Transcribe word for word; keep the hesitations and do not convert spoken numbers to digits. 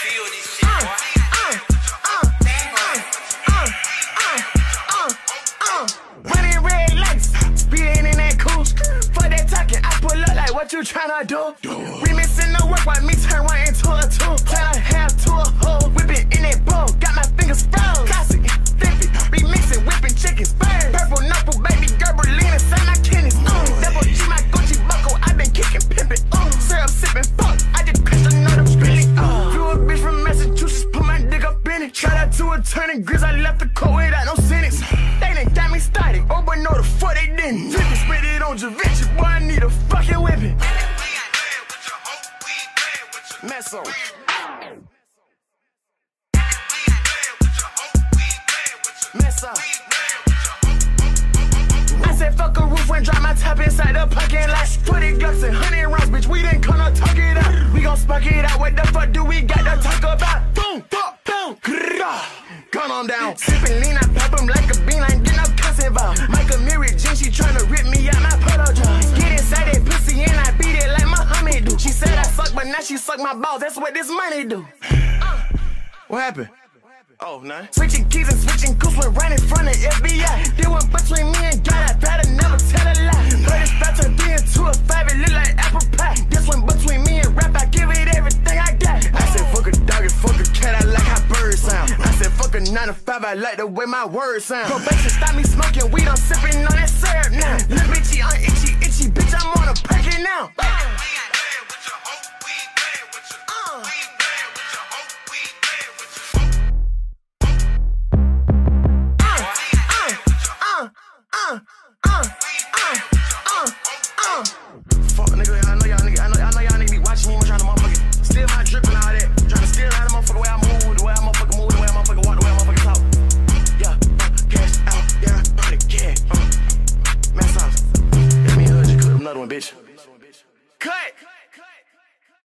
feel this shit, boy. Running red lights, speeding in that coupe. For that talking, I pull up like what you tryna do? Remixing the work, while me turn one into a two. Turn a half to a whole, whipping in that bowl. Got my fingers froze. Classic, flipping, remixing, whipping chickens, birds. Purple knuckle, baby girl, Berlina, sign my kidneys. Mm. Double G, my Gucci buckle, I been kicking, pimping. Mm. Syrup sipping, fuck, I just crashed another spinning. Uh. Flew a bitch from Massachusetts, put my dick up in it. Shout out to attorney Grizz, I left the court without no sentence. They done got me started, oh but no the fuck they didn't. Flip it, spit it on Javinci, boy I need a fucking whipping. Meso. Mesa. I said fuck a roof and drop my top inside the parking lot. twenty Glocks and one hundred rounds, bitch, we didn't come to talk it out. We gon' spark it out, what the fuck do we got to talk about? Boom, fuck, boom, grrrr. Gun on down, sippin' lean, I pop him like a bean, I ain't get no cuss involved. Micah Mary Jean, she tryna rip me out my polo jaws. Get inside that pussy and I beat it like Muhammad do. She said I suck, but now she suck my balls, that's what this money do. Uh, what happened? Oh, nothing. Switching keys and switching coops when right in front of F B I. There one between me and God, I better never tell a lie. But it's about to be into a five, it look like apple pie. This one between me and rap, I give it everything I got. I said fuck a dog and fuck a cat, I like how birds sound. I said fuck a nine to five, I like the way my words sound. Probation stop me smoking weed, I'm sipping on that syrup now. Little bitchy, I'm itchy, itchy, bitch, I'm on a packet now.